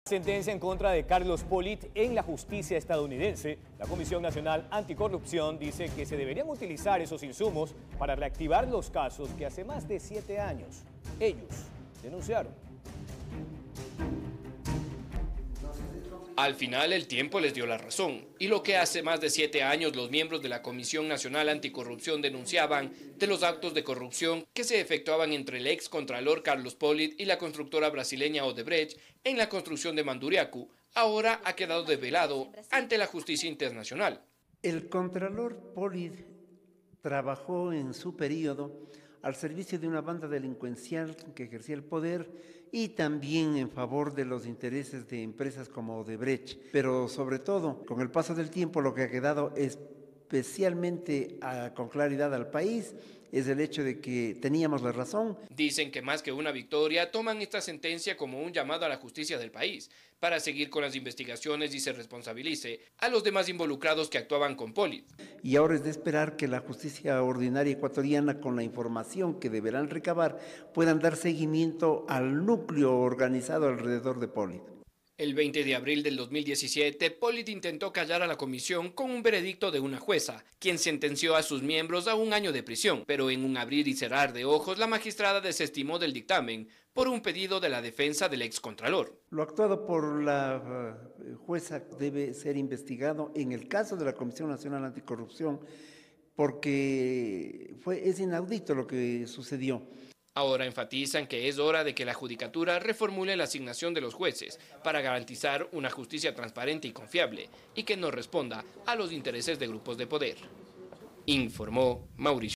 Sentencia en contra de Carlos Pollitt en la justicia estadounidense. La Comisión Nacional Anticorrupción dice que se deberían utilizar esos insumos para reactivar los casos que hace más de 7 años ellos denunciaron. Al final el tiempo les dio la razón, y lo que hace más de 7 años los miembros de la Comisión Nacional Anticorrupción denunciaban de los actos de corrupción que se efectuaban entre el ex contralor Carlos Pollitt y la constructora brasileña Odebrecht en la construcción de Manduriacu, ahora ha quedado desvelado ante la justicia internacional. El contralor Pollitt trabajó en su periodo al servicio de una banda delincuencial que ejercía el poder y también en favor de los intereses de empresas como Odebrecht. Pero sobre todo, con el paso del tiempo, lo que ha quedado especialmente con claridad al país es el hecho de que teníamos la razón. Dicen que más que una victoria, toman esta sentencia como un llamado a la justicia del país para seguir con las investigaciones y se responsabilice a los demás involucrados que actuaban con Pollitt. Y ahora es de esperar que la justicia ordinaria ecuatoriana, con la información que deberán recabar, puedan dar seguimiento al núcleo organizado alrededor de Pollitt. El 20 de abril del 2017, Pollitt intentó callar a la comisión con un veredicto de una jueza, quien sentenció a sus miembros a 1 año de prisión, pero en un abrir y cerrar de ojos, la magistrada desestimó del dictamen por un pedido de la defensa del excontralor. Lo actuado por la jueza debe ser investigado en el caso de la Comisión Nacional Anticorrupción, porque es inaudito lo que sucedió. Ahora enfatizan que es hora de que la Judicatura reformule la asignación de los jueces para garantizar una justicia transparente y confiable y que no responda a los intereses de grupos de poder. Informó Mauricio.